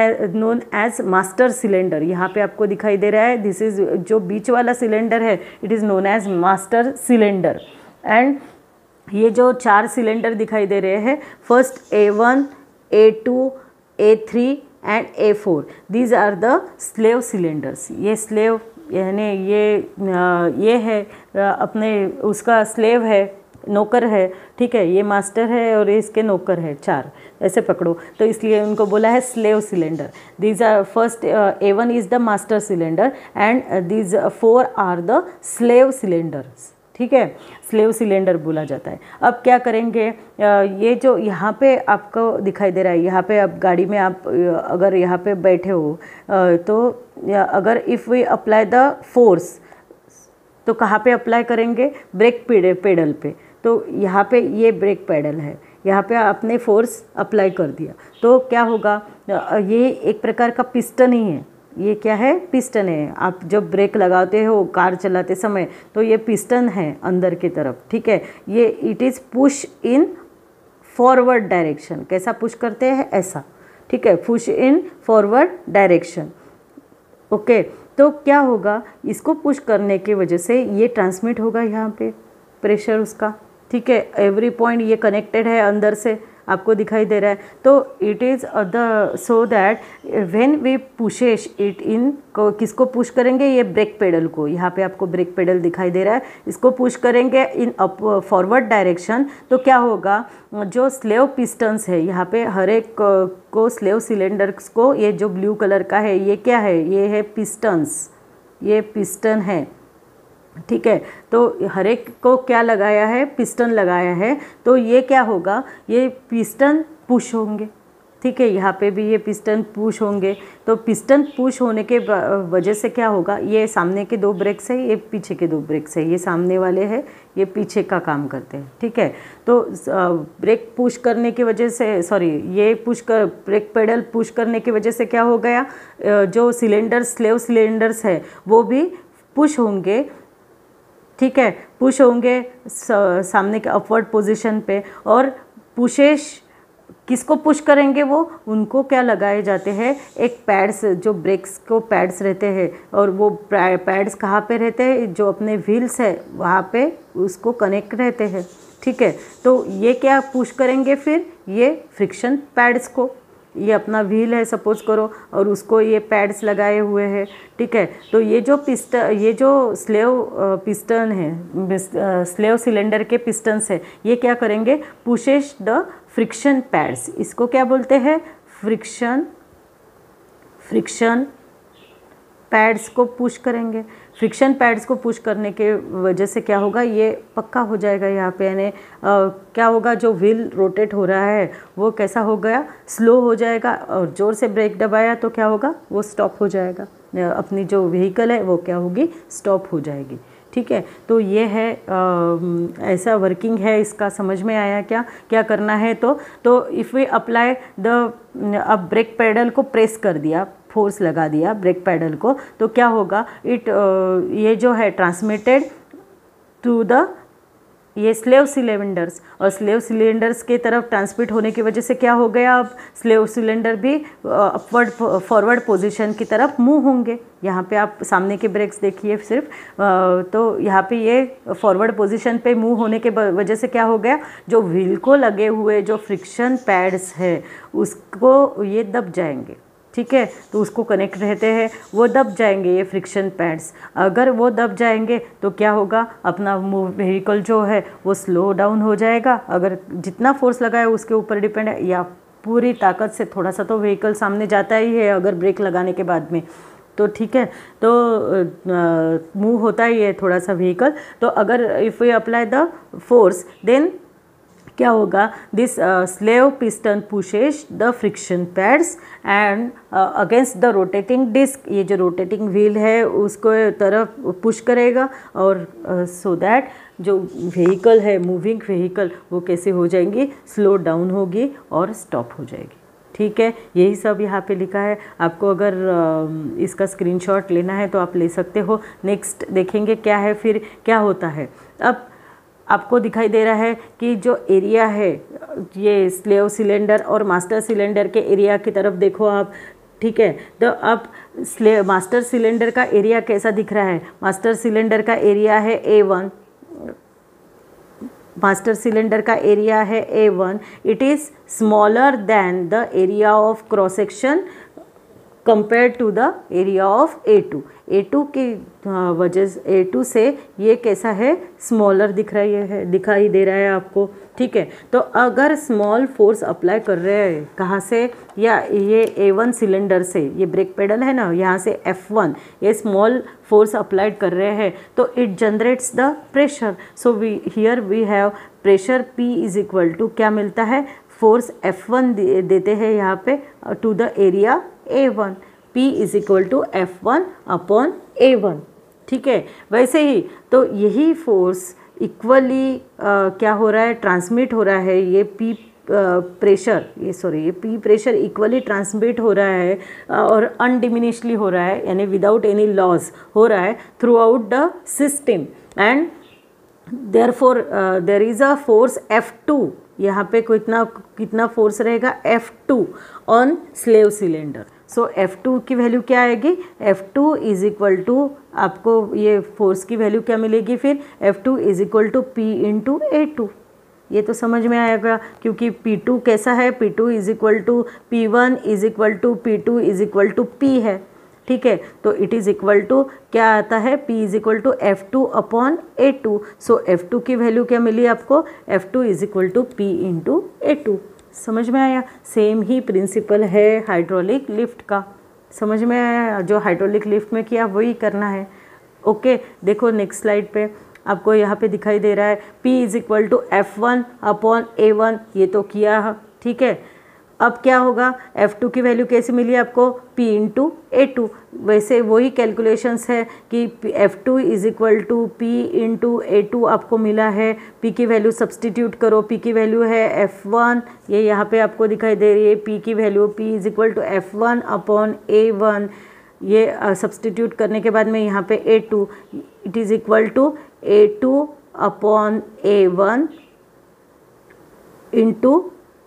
Speaker 1: known as master cylinder. यहाँ पे आपको दिखाई दे रहा है, दिस इज़ जो बीच वाला सिलेंडर है, it is known as master cylinder. And ये जो चार सिलेंडर दिखाई दे रहे हैं, first A one, A two, A three and A four, these are the slave cylinders. ये स्लेव यानी ये ये है अपने उसका स्लेव है, नौकर है। ठीक है, ये मास्टर है और इसके नौकर है, चार ऐसे पकड़ो, तो इसलिए उनको बोला है slave cylinder. These are first A one is the master cylinder and these four are the slave cylinders. ठीक है, स्लेव सिलेंडर बोला जाता है। अब क्या करेंगे, ये जो यहाँ पे आपको दिखाई दे रहा है, यहाँ पे आप गाड़ी में आप अगर यहाँ पे बैठे हो तो अगर if we apply the force, तो कहाँ पे अप्लाई करेंगे, ब्रेक पेडल पे। तो यहाँ पे ये ब्रेक पेडल है, यहाँ पे आपने फोर्स अप्लाई कर दिया तो क्या होगा, ये एक प्रकार का पिस्टन ही है। ये क्या है, पिस्टन है। आप जब ब्रेक लगाते हो कार चलाते समय तो ये पिस्टन है अंदर की तरफ। ठीक है, ये it is push in forward direction. कैसा पुश करते हैं, ऐसा। ठीक है, push in forward direction. Okay, तो क्या होगा, इसको पुश करने की वजह से ये ट्रांसमिट होगा यहाँ पे प्रेशर उसका। ठीक है, एवरी पॉइंट ये कनेक्टेड है अंदर से, आपको दिखाई दे रहा है। तो it is the so that when we pushes it in, किसको पुश करेंगे, ये ब्रेक पेडल को। यहाँ पे आपको ब्रेक पेडल दिखाई दे रहा है, इसको पुश करेंगे इन अप फॉरवर्ड डायरेक्शन। तो क्या होगा, जो स्लेव पिस्टन्स है यहाँ पे हर एक को स्लेव सिलेंडर्स को, ये जो ब्लू कलर का है ये क्या है, ये है पिस्टन्स। ये पिस्टन है, ठीक है। तो हर एक को क्या लगाया है, पिस्टन लगाया है। तो ये क्या होगा, ये पिस्टन पुश होंगे, ठीक है। यहाँ पे भी ये पिस्टन पुश होंगे। तो पिस्टन पुश होने के वजह से क्या होगा, ये सामने के दो ब्रेक्स है, ये पीछे के दो ब्रेक्स है, ये सामने वाले हैं, ये पीछे का काम करते हैं, ठीक है। तो ब्रेक पुश करने की वजह से, सॉरी ये पुश कर ब्रेक पेडल पुश करने की वजह से क्या हो गया, जो सिलेंडर्स स्लेव सिलेंडर्स है वो भी पुश होंगे, ठीक है, पुश होंगे सामने के अपवर्ड पोजीशन पे। और पुशेश किसको पुश करेंगे, वो उनको क्या लगाए जाते हैं, एक पैड्स, जो ब्रेक्स को पैड्स रहते हैं, और वो पैड्स कहाँ पे रहते हैं, जो अपने व्हील्स है वहाँ पे उसको कनेक्ट रहते हैं, ठीक है। तो ये क्या पुश करेंगे, फिर ये फ्रिक्शन पैड्स को, ये अपना व्हील है सपोज करो, और उसको ये पैड्स लगाए हुए हैं, ठीक है। तो ये जो पिस्टन, ये जो स्लेव पिस्टन है, स्लेव सिलेंडर के पिस्टन्स है, ये क्या करेंगे, पुशेस द फ्रिक्शन पैड्स, इसको क्या बोलते हैं, फ्रिक्शन फ्रिक्शन पैड्स को पुश करेंगे। फ्रिक्शन पैड्स को पुश करने के वजह से क्या होगा, ये पक्का हो जाएगा यहाँ पे, यानी क्या होगा, जो व्हील रोटेट हो रहा है वो कैसा हो गया, स्लो हो जाएगा। और ज़ोर से ब्रेक दबाया तो क्या होगा, वो स्टॉप हो जाएगा, अपनी जो व्हीकल है वो क्या होगी, स्टॉप हो जाएगी, ठीक है। तो ये है आ, ऐसा वर्किंग है इसका, समझ में आया क्या क्या करना है। तो तो इफ़ वी अप्लाई द, अब ब्रेक पेडल को प्रेस कर दिया, फोर्स लगा दिया ब्रेक पैडल को, तो क्या होगा, इट ये जो है ट्रांसमिटेड टू द ये स्लेव सिलेंडर्स, और स्लेव सिलेंडर्स के तरफ ट्रांसमिट होने की वजह से क्या हो गया, अब स्लेव सिलेंडर भी अपवर्ड फॉरवर्ड पोजीशन की तरफ मूव होंगे। यहाँ पे आप सामने के ब्रेक्स देखिए सिर्फ, तो यहाँ पे ये फॉरवर्ड पोजीशन पे मूव होने के वजह से क्या हो गया, जो व्हील को लगे हुए जो फ्रिक्शन पैड्स है उसको ये दब जाएंगे, ठीक है। तो उसको कनेक्ट रहते हैं, वो दब जाएंगे ये फ्रिक्शन पैड्स। अगर वो दब जाएंगे तो क्या होगा, अपना मूव व्हीकल जो है वो स्लो डाउन हो जाएगा। अगर जितना फोर्स लगाए उसके ऊपर डिपेंड है, या पूरी ताकत से थोड़ा सा तो व्हीकल सामने जाता ही है अगर ब्रेक लगाने के बाद में, तो ठीक है। तो मूव होता ही है थोड़ा सा व्हीकल। तो अगर if we apply the force, then क्या होगा, this slave piston pushes the friction pads and against the rotating disc, ये जो रोटेटिंग व्हील है उसको तरफ पुश करेगा, और सो uh, दैट so जो व्हीकल है, मूविंग व्हीकल, वो कैसे हो जाएंगी, स्लो डाउन होगी और स्टॉप हो जाएगी, ठीक है। यही सब यहाँ पे लिखा है। आपको अगर uh, इसका स्क्रीनशॉट लेना है तो आप ले सकते हो। नेक्स्ट देखेंगे क्या है, फिर क्या होता है। अब आपको दिखाई दे रहा है कि जो एरिया है, ये स्लेव सिलेंडर और मास्टर सिलेंडर के एरिया की तरफ देखो आप, ठीक है। तो अब स्लेव मास्टर सिलेंडर का एरिया कैसा दिख रहा है, मास्टर सिलेंडर का एरिया है ए वन, मास्टर सिलेंडर का एरिया है A one, it is smaller than the area of cross section compare to the area of A two. A two की वजह से, ए टू से ये कैसा है, स्मॉलर दिख रहा है, दिखाई दे रहा है आपको, ठीक है। तो अगर स्मॉल फोर्स अप्लाई कर रहे हैं, कहाँ से, या ये ए वन सिलेंडर से, ये ब्रेक पेडल है ना, यहाँ से एफ वन, ये स्मॉल फोर्स अप्लाइड कर रहे हैं, तो it generates the pressure. So we here we have pressure P is equal to, क्या मिलता है, फोर्स एफ वन दे, देते हैं यहाँ पे to the area A one, P is equal to F one upon A one, ठीक है। वैसे ही तो यही फोर्स इक्वली क्या हो रहा है, ट्रांसमिट हो रहा है, ये P प्रेशर, ये सॉरी ये P प्रेशर इक्वली ट्रांसमिट हो रहा है और अनडिमिनिशली हो रहा है, यानी विदाउट एनी लॉस हो रहा है throughout the system. And therefore there is a force F two, यहाँ पे कितना कितना फोर्स रहेगा, F two on slave cylinder. So F two की वैल्यू क्या आएगी, F two is equal to, आपको ये फोर्स की वैल्यू क्या मिलेगी फिर, F two is equal to P into A two. ये तो समझ में आएगा, क्योंकि पी टू कैसा है, P two is equal to P one is equal to P two is equal to P है, ठीक है। तो इट इज़ इक्वल टू क्या आता है, P is equal to F two upon A two. So F two की value क्या मिली आपको, F two is equal to P into A two. समझ में आया, सेम ही प्रिंसिपल है हाइड्रोलिक लिफ्ट का, समझ में आया? जो हाइड्रोलिक लिफ्ट में किया वही करना है। ओके, देखो नेक्स्ट स्लाइड पे आपको यहाँ पे दिखाई दे रहा है P is equal to F one upon A one, ये तो किया, ठीक है। अब क्या होगा, एफ टू की वैल्यू कैसे मिली आपको, P इंटू ए टू। वैसे वही कैलकुलेशंस है कि F two is equal to P into A two आपको मिला है। P की वैल्यू सब्सटीट्यूट करो, P की वैल्यू है एफ वन, ये यहाँ पे आपको दिखाई दे रही है P की value, P is equal to F one upon A one. ये सब्सटीट्यूट uh, करने के बाद में यहाँ पे A two, it is equal to A two upon A one into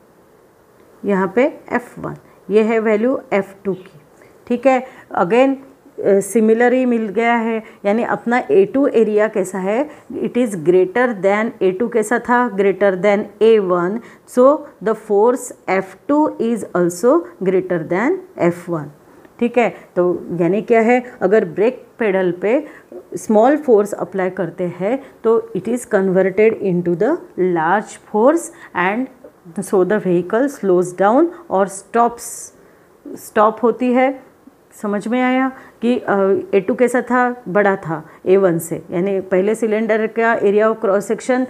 Speaker 1: यहाँ पे एफ वन, ये है वैल्यू एफ टू की, ठीक है। अगेन सिमिलर ही मिल गया है, यानी अपना ए टू एरिया कैसा है, it is greater than A two कैसा था, greater than A one, so the force F two is also greater than F one, ठीक है। तो यानी क्या है, अगर ब्रेक पेडल पे स्मॉल फोर्स अप्लाई करते हैं तो it is converted into the large force and so the vehicle slows down और स्टॉप्स स्टॉप होती है। समझ में आया कि ए टू कैसा था, बड़ा था ए वन से, यानी पहले सिलेंडर का एरिया ऑफ क्रॉस सेक्शन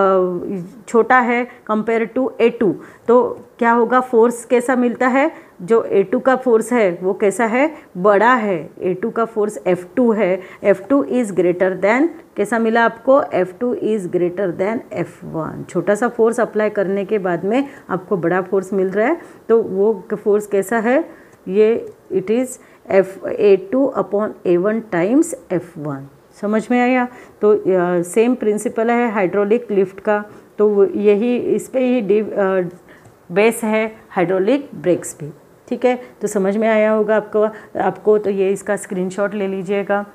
Speaker 1: छोटा है कंपेयर टू ए टू, तो क्या होगा, फोर्स कैसा मिलता है, जो ए टू का फोर्स है वो कैसा है, बड़ा है। ए टू का फोर्स एफ टू है, F two is greater than, कैसा मिला आपको, F two is greater than F one. छोटा सा फोर्स अप्लाई करने के बाद में आपको बड़ा फोर्स मिल रहा है, तो वो फोर्स कैसा है, ये it is F A two upon A one times F one. समझ में आया? तो सेम प्रिंसिपल है हाइड्रोलिक लिफ्ट का, तो यही इस पे ही डी बेस है हाइड्रोलिक ब्रेक्स भी, ठीक है। तो समझ में आया होगा आपको आपको तो ये इसका स्क्रीनशॉट ले लीजिएगा।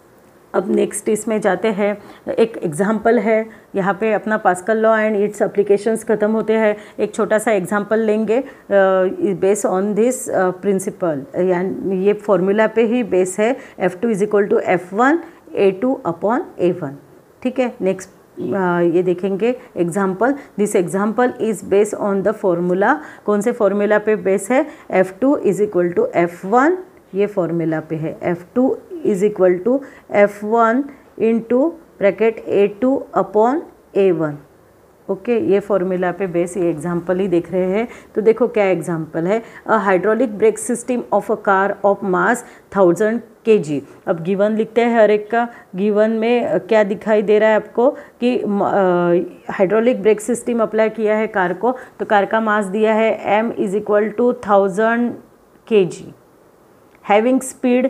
Speaker 1: अब नेक्स्ट इसमें जाते हैं, एक एग्जाम्पल है, यहाँ पे अपना Pascal law and its applications ख़त्म होते हैं। एक छोटा सा एग्जाम्पल लेंगे बेस ऑन दिस प्रिंसिपल, यानी ये फॉर्मूला पे ही बेस है, F two is equal to F one A two upon A one, ठीक है। नेक्स्ट Uh, ये देखेंगे example, this example is base on the formula, कौन से फॉर्मूला पे बेस है, F two is equal to F one, ये formula पे है, F two is equal to F one into bracket A two upon A one. Okay, ये formula पे base ये एग्जाम्पल ही देख रहे हैं। तो देखो क्या एग्जाम्पल है, a hydraulic brake system of a car of mass thousand K G. अब गिवन लिखते हैं हर एक का, गिवन में क्या दिखाई दे रहा है आपको कि हाइड्रोलिक ब्रेक सिस्टम अप्लाई किया है कार को, तो कार का मास दिया है m is equal to thousand K G, having speed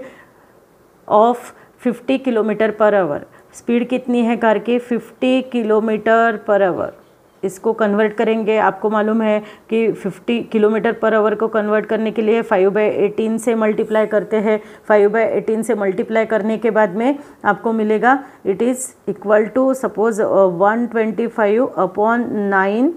Speaker 1: of fifty kilometre per hour. Speed कितनी है कार की, फिफ्टी किलोमीटर पर आवर। इसको कन्वर्ट करेंगे, आपको मालूम है कि फिफ्टी किलोमीटर पर आवर को कन्वर्ट करने के लिए फाइव बाई एटीन से मल्टीप्लाई करते हैं। फाइव बाई एटीन से मल्टीप्लाई करने के बाद में आपको मिलेगा, it is equal to suppose one twenty five upon nine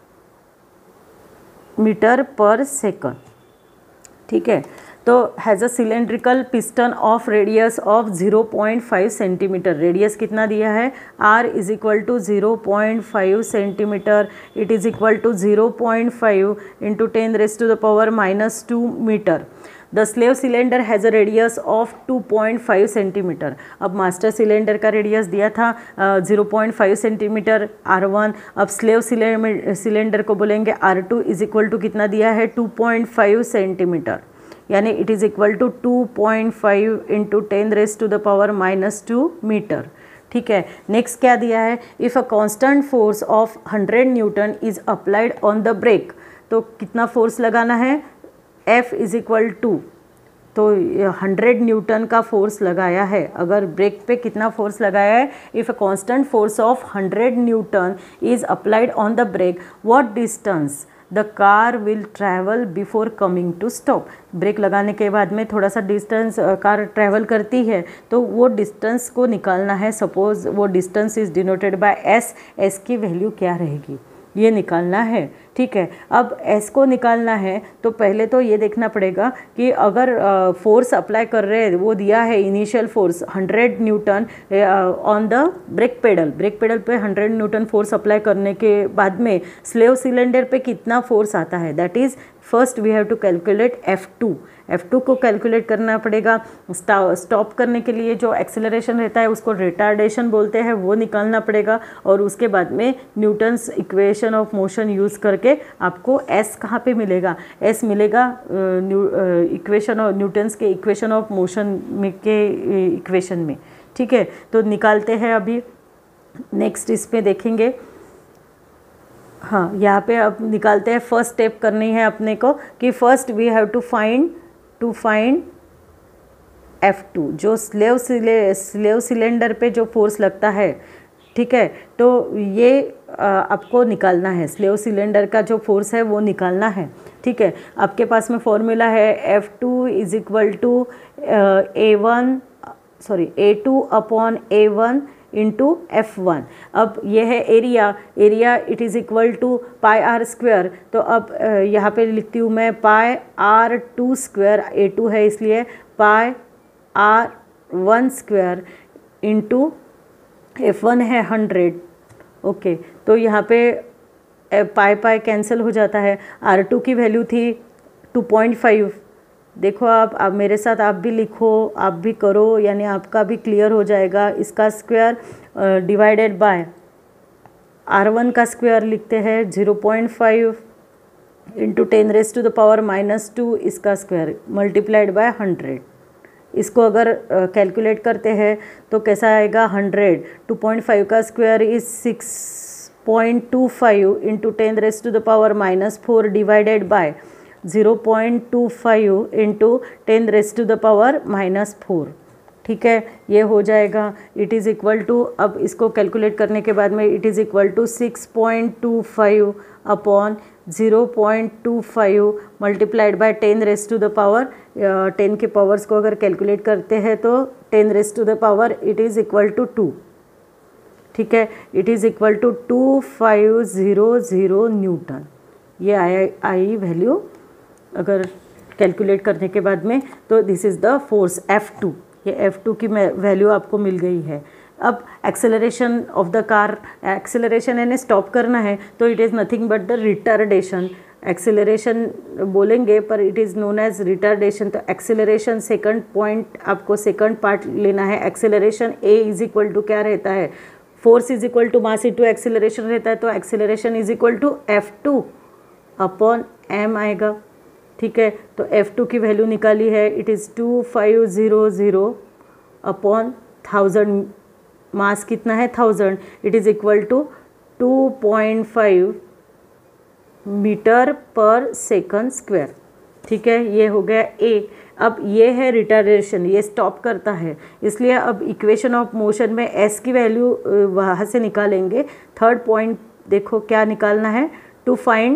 Speaker 1: metre per second, ठीक है। तो has a cylindrical piston of radius of zero point five centimetre. Radius कितना दिया है, r is equal to zero point five centimetre, it is equal to zero point five into ten raise to the power minus two metre. The slave cylinder has a radius of two point five centimetre. अब master cylinder का radius दिया था zero point five centimetre R one, अब slave cylinder को बोलेंगे R two is equal to कितना दिया है, टू पॉइंट फाइव सेंटीमीटर, यानी it is equal to two point five into ten raise to the power minus two metre, ठीक है। Next क्या दिया है, if a constant force of hundred newton is applied on the brake, तो कितना force लगाना है, F इज इक्वल टू, तो हंड्रेड न्यूटन का फोर्स लगाया है। अगर ब्रेक पे कितना फोर्स लगाया है, if a constant force of hundred newton is applied on the brake, what distance the car will travel before coming to stop. Brake लगाने के बाद में थोड़ा सा डिस्टेंस कार ट्रैवल करती है, तो वो डिस्टेंस को निकालना है। सपोज वो distance is denoted by S, S की वैल्यू क्या रहेगी ये निकालना है, ठीक है। अब एस को निकालना है तो पहले तो ये देखना पड़ेगा कि अगर फोर्स अप्लाई कर रहे हैं, वो दिया है initial force hundred newton on the brake pedal, brake pedal पे हंड्रेड न्यूटन फोर्स अप्लाई करने के बाद में स्लेव सिलेंडर पे कितना फोर्स आता है, that is first we have to calculate F two. F two को कैलकुलेट करना पड़ेगा। स्टॉप करने के लिए जो एक्सेलरेशन रहता है उसको रिटार्डेशन बोलते हैं, वो निकालना पड़ेगा। और उसके बाद में Newton's equation of motion use करके आपको एस कहाँ पे मिलेगा, एस मिलेगा इक्वेशन ऑफ न्यूटन्स के इक्वेशन ऑफ मोशन में के इक्वेशन में। ठीक है, तो निकालते हैं अभी। नेक्स्ट इस पे देखेंगे। हाँ, यहाँ पे अब निकालते हैं। फर्स्ट स्टेप करनी है अपने को कि first we have to find to find F two, जो स्लेव सिले स्लेव सिलेंडर पे जो फोर्स लगता है। ठीक है, तो ये आ, आपको निकालना है, स्लेव सिलेंडर का जो फोर्स है वो निकालना है। ठीक है, आपके पास में फॉर्मूला है F two is equal to A one sorry A two upon A one into F one. अब ये है area, area it is equal to pi R square. तो अब यहाँ पे लिखती हूँ मैं pi R two square, A two है इसलिए pi R one square into F one है हंड्रेड। ओके, तो यहाँ पे पाई पाई कैंसिल हो जाता है। आर टू की वैल्यू थी टू पॉइंट फाइव। देखो आप आप मेरे साथ आप भी लिखो, आप भी करो, यानी आपका भी क्लियर हो जाएगा। इसका square divided by R one का स्क्वायर लिखते हैं zero point five into ten raise to the power minus two, इसका स्क्वायर मल्टीप्लाइड बाय हंड्रेड। इसको अगर कैलकुलेट uh, करते हैं तो कैसा आएगा, हंड्रेड टू पॉइंट फाइव का square is six point two five into ten raise to the power minus four divided by zero point two five into ten raise to the power minus four. ठीक है, ये हो जाएगा it is equal to, अब इसको calculate करने के बाद में it is equal to six point two five upon zero point two five multiplied by ten raise to the power, ten के पावर्स को अगर कैलकुलेट करते हैं तो ten raise to the power it is equal to two. ठीक है, it is equal to two five zero zero newton. ये आई आई वैल्यू अगर कैलकुलेट करने के बाद में, तो this is the force F two. ये एफ टू की वैल्यू आपको मिल गई है। अब acceleration of the car, acceleration यानी स्टॉप करना है, तो it is nothing but the retardation. Acceleration बोलेंगे पर it is known as retardation. तो एक्सेलरेशन सेकंड पॉइंट आपको सेकंड पार्ट लेना है। Acceleration A is equal to क्या रहता है, force is equal to mass into acceleration रहता है। तो acceleration is equal to F two upon M आएगा। ठीक है, तो एफ टू की वैल्यू निकाली है, it is two five zero zero upon thousand. Mass कितना है, thousand. It is equal to two point five metre per second square. ठीक है, ये हो गया ए। अब ये है रिटार्डेशन, ये स्टॉप करता है, इसलिए अब इक्वेशन ऑफ मोशन में एस की वैल्यू वहाँ से निकालेंगे। थर्ड पॉइंट देखो क्या निकालना है, to find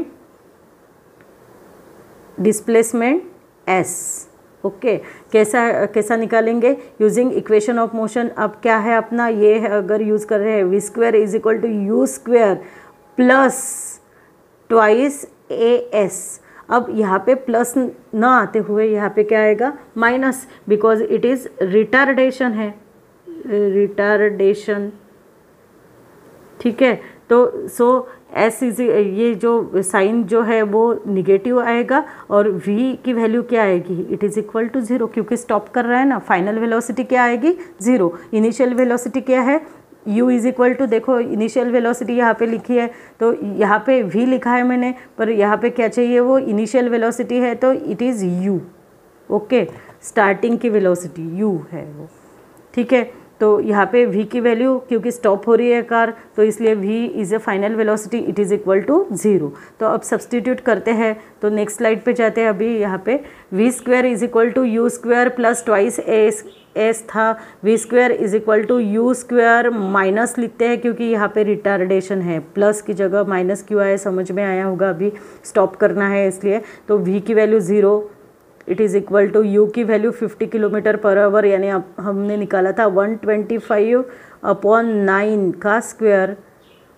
Speaker 1: displacement S. Okay, कैसा कैसा निकालेंगे, यूजिंग इक्वेशन ऑफ मोशन। अब क्या है अपना, ये है अगर यूज़ कर रहे हैं V square is equal to you square plus twice A S. अब यहाँ पे प्लस न आते हुए यहाँ पे क्या आएगा, minus, because it is retardation है, रिटार्डेशन। ठीक है, तो सो एस इज ये जो साइन जो है वो निगेटिव आएगा और v की वैल्यू क्या आएगी, it is equal to zero, क्योंकि स्टॉप कर रहा है ना। फाइनल वेलोसिटी क्या आएगी, ज़ीरो। इनिशियल वेलोसिटी क्या है, u इज़ इक्वल टू, देखो इनिशियल वेलोसिटी यहाँ पे लिखी है, तो यहाँ पे v लिखा है मैंने, पर यहाँ पे क्या चाहिए, वो इनिशियल वेलोसिटी है, तो it is u। Okay, starting की वेलोसिटी u है वो। ठीक है, तो यहाँ पे v की वैल्यू, क्योंकि स्टॉप हो रही है कार, तो इसलिए v is a final velocity, it is equal to zero. तो अब सब्सटीट्यूट करते हैं, तो नेक्स्ट स्लाइड पे जाते हैं। अभी यहाँ पे v square is equal to you square plus twice s s था, v square is equal to you square minus लिखते हैं क्योंकि यहाँ पे रिटार्डेशन है, प्लस की जगह माइनस क्यों आया समझ में आया होगा। अभी स्टॉप करना है इसलिए, तो v की value zero, it is equal to u की value fifty kilometre per hour, यानी अब हमने निकाला था one twenty five upon nine का square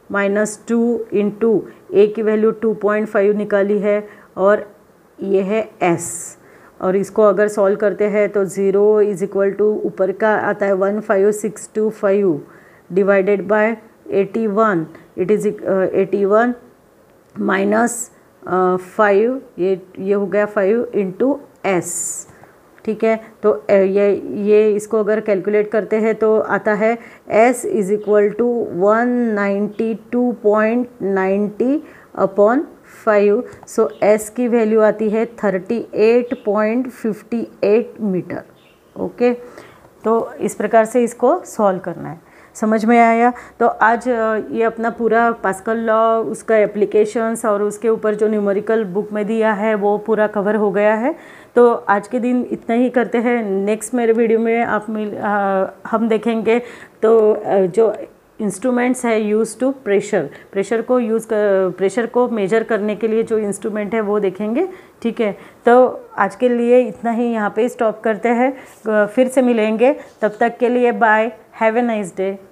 Speaker 1: minus two into a की वैल्यू टू पॉइंट फाइव निकाली है और ये है एस, और इसको अगर सॉल्व करते हैं तो ज़ीरो इज इक्वल टू ऊपर का आता है one five six two five divided by eighty one, it is eighty one minus five, ये ये हो गया फाइव इंटू एस। ठीक है, तो ये ये इसको अगर कैलकुलेट करते हैं तो आता है s is equal to one ninety two point ninety upon five. So s की वैल्यू आती है thirty eight point fifty eight metre. Okay, तो इस प्रकार से इसको सॉल्व करना है। समझ में आया? तो आज ये अपना पूरा पास्कल लॉ, उसका एप्लीकेशंस और उसके ऊपर जो न्यूमेरिकल बुक में दिया है वो पूरा कवर हो गया है। तो आज के दिन इतना ही करते हैं। नेक्स्ट मेरे वीडियो में आप मिल आ, हम देखेंगे तो आ, जो इंस्ट्रूमेंट्स है यूज़ टू प्रेशर, प्रेशर को यूज़ कर प्रेशर को मेजर करने के लिए जो इंस्ट्रूमेंट है वो देखेंगे। ठीक है, तो आज के लिए इतना ही, यहाँ पे स्टॉप करते हैं, फिर से मिलेंगे। तब तक के लिए bye, have a nice day.